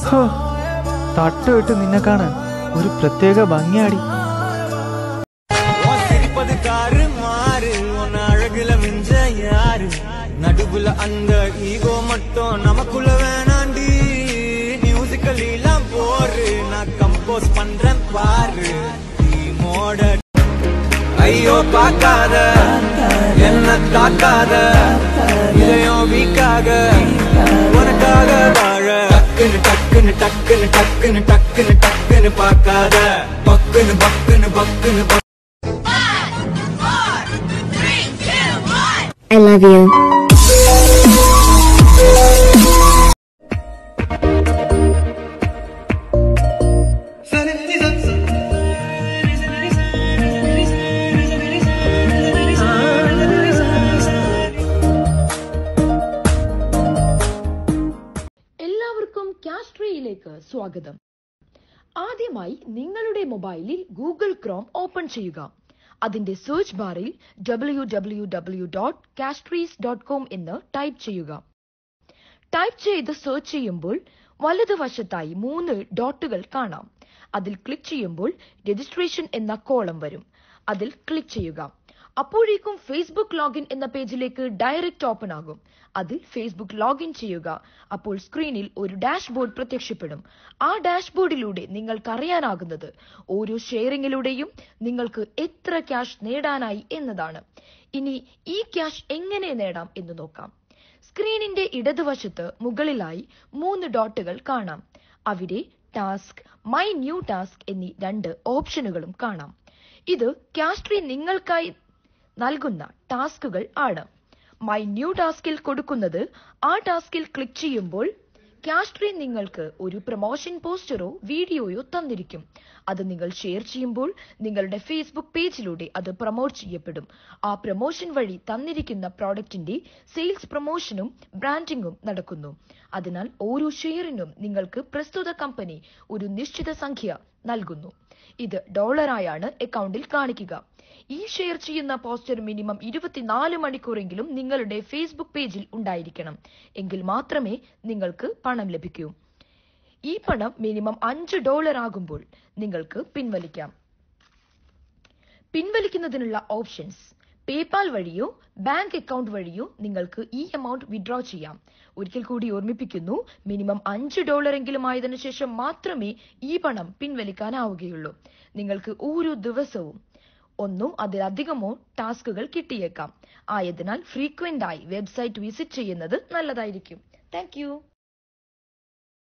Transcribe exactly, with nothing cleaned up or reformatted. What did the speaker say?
തട്ടുവിട്ട് നിന്നെ കാണാൻ ഒരു പ്രത്യേക ഭംഗിയാടി. நடுவுல அந்த ஈகோ மட்டும் நமக்குள்ள வேணாண்டி. மியூசிக்கல்லாம் போரு நான் கம்போஸ் பண்றேன் பாரு. ஐயோ பார்க்காத என்ன தாக்காத இதயம் வீக்காக உனக்காக வாழ. டக்குன்னு டக்குன்னு டக்குன்னு டக்குன்னு டக்குன்னு டக்குன்னு பார்க்காத பக்குன்னு பக்குன்னு பக்குன்னு. I love you. എല്ലാവർക്കും കാസ്ട്രിയിലേക്ക് സ്വാഗതം. ആദ്യമായി നിങ്ങളുടെ മൊബൈലിൽ ഗൂഗിൾ ക്രോം ഓപ്പൺ ചെയ്യുക. അതിന്റെ സെർച്ച് ബാറിൽ W W W dot castries dot com എന്ന് ടൈപ്പ് ചെയ്യുക. ടൈപ്പ് ചെയ്ത് സെർച്ച് ചെയ്യുമ്പോൾ വലതുവശത്തായി മൂന്ന് ഡോട്ടുകൾ കാണാം. അതിൽ ക്ലിക്ക് ചെയ്യുമ്പോൾ രജിസ്ട്രേഷൻ എന്ന കോളം വരും. അതിൽ ക്ലിക്ക് ചെയ്യുക. അപ്പോഴേക്കും ഫേസ്ബുക്ക് ലോഗിൻ എന്ന പേജിലേക്ക് ഡയറക്റ്റ് ഓപ്പൺ ആകും. അതിൽ ഫേസ്ബുക്ക് ലോഗിൻ ചെയ്യുക. അപ്പോൾ സ്ക്രീനിൽ ഒരു ഡാഷ്ബോർഡ് പ്രത്യക്ഷപ്പെടും. ആ ഡാഷ്ബോർഡിലൂടെ നിങ്ങൾക്ക് അറിയാനാകുന്നത് ഓരോ ഷെയറിങ്ങിലൂടെയും നിങ്ങൾക്ക് എത്ര ക്യാഷ് നേടാനായി എന്നതാണ്. ഇനി ഈ ക്യാഷ് എങ്ങനെ നേടാം എന്ന് നോക്കാം. സ്ക്രീനിന്റെ ഇടതുവശത്ത് മുകളിലായി മൂന്ന് ഡോട്ടുകൾ കാണാം. അവിടെ ടാസ്ക്, മൈ ന്യൂ ടാസ്ക് എന്നീ രണ്ട് ഓപ്ഷനുകളും കാണാം. ഇത് കാസ്ട്രി നിങ്ങൾക്കായി നൽകുന്ന ടാസ്കുകൾ ആണ്. മൈ ന്യൂ ടാസ്കിൽ കൊടുക്കുന്നത് ആ ടാസ്കിൽ ക്ലിക്ക് ചെയ്യുമ്പോൾ കാസ്ട്രി നിങ്ങൾക്ക് ഒരു പ്രൊമോഷൻ പോസ്റ്ററോ വീഡിയോയോ തന്നിരിക്കും. അത് നിങ്ങൾ ഷെയർ ചെയ്യുമ്പോൾ നിങ്ങളുടെ ഫേസ്ബുക്ക് പേജിലൂടെ അത് പ്രൊമോട്ട് ചെയ്യപ്പെടും. ആ പ്രൊമോഷൻ വഴി തന്നിരിക്കുന്ന പ്രോഡക്റ്റിന്റെ സെയിൽസ് പ്രൊമോഷനും ബ്രാൻഡിംഗും നടക്കുന്നു. അതിനാൽ ഓരോ ഷെയറിനും നിങ്ങൾക്ക് പ്രസ്തുത കമ്പനി ഒരു നിശ്ചിത സംഖ്യ നൽകുന്നു. ഇത് ഡോളറായാണ് അക്കൗണ്ടിൽ കാണിക്കുക. ഈ ഷെയർ ചെയ്യുന്ന പോസ്റ്റർ മിനിമം ഇരുപത്തിനാല് മണിക്കൂറെങ്കിലും നിങ്ങളുടെ ഫേസ്ബുക്ക് പേജിൽ ഉണ്ടായിരിക്കണം. എങ്കിൽ മാത്രമേ നിങ്ങൾക്ക് പണം ലഭിക്കൂ. ഈ പണം മിനിമം അഞ്ച് ഡോളർ ആകുമ്പോൾ നിങ്ങൾക്ക് പിൻവലിക്കാം. പിൻവലിക്കുന്നതിനുള്ള ഓപ്ഷൻസ്: പേപാൽ വഴിയോ ബാങ്ക് അക്കൗണ്ട് വഴിയോ നിങ്ങൾക്ക് ഈ എമൗണ്ട് വിഡ്രോ ചെയ്യാം. ഒരിക്കൽ കൂടി ഓർമ്മിപ്പിക്കുന്നു, മിനിമം അഞ്ച് ഡോളർ എങ്കിലും ആയതിനു ശേഷം മാത്രമേ ഈ പണം പിൻവലിക്കാനാവുകയുള്ളൂ. നിങ്ങൾക്ക് ഓരോ ദിവസവും ഒന്നോ അതിലധികമോ ടാസ്കുകൾ കിട്ടിയേക്കാം. ആയതിനാൽ ഫ്രീക്വന്റ് ആയി വെബ്സൈറ്റ് വിസിറ്റ് ചെയ്യുന്നത് നല്ലതായിരിക്കും. Thank U.